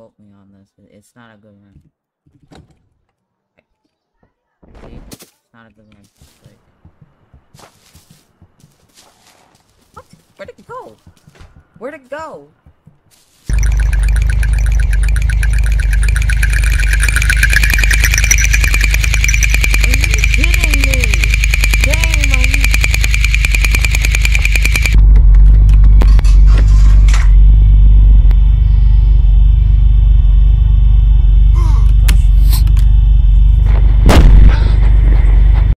quote me on this. It's not a good run. See? It's not a good run. Like... What? Where'd it go? Where'd it go?